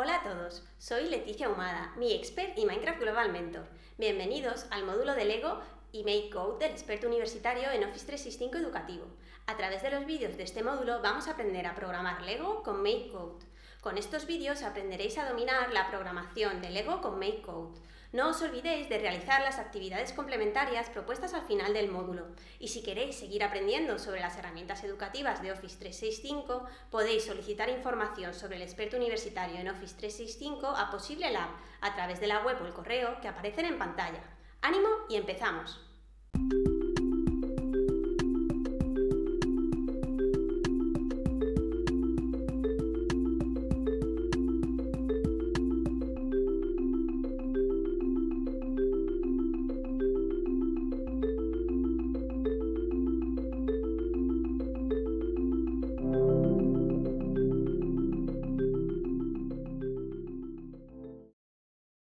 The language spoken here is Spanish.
Hola a todos, soy Leticia Humada, mi expert y Minecraft Global Mentor. Bienvenidos al módulo de Lego y MakeCode del experto universitario en Office 365 educativo. A través de los vídeos de este módulo vamos a aprender a programar Lego con MakeCode. Con estos vídeos aprenderéis a dominar la programación de Lego con MakeCode. No os olvidéis de realizar las actividades complementarias propuestas al final del módulo. Y si queréis seguir aprendiendo sobre las herramientas educativas de Office 365, podéis solicitar información sobre el experto universitario en Office 365 a Posible Lab a través de la web o el correo que aparecen en pantalla. ¡Ánimo y empezamos!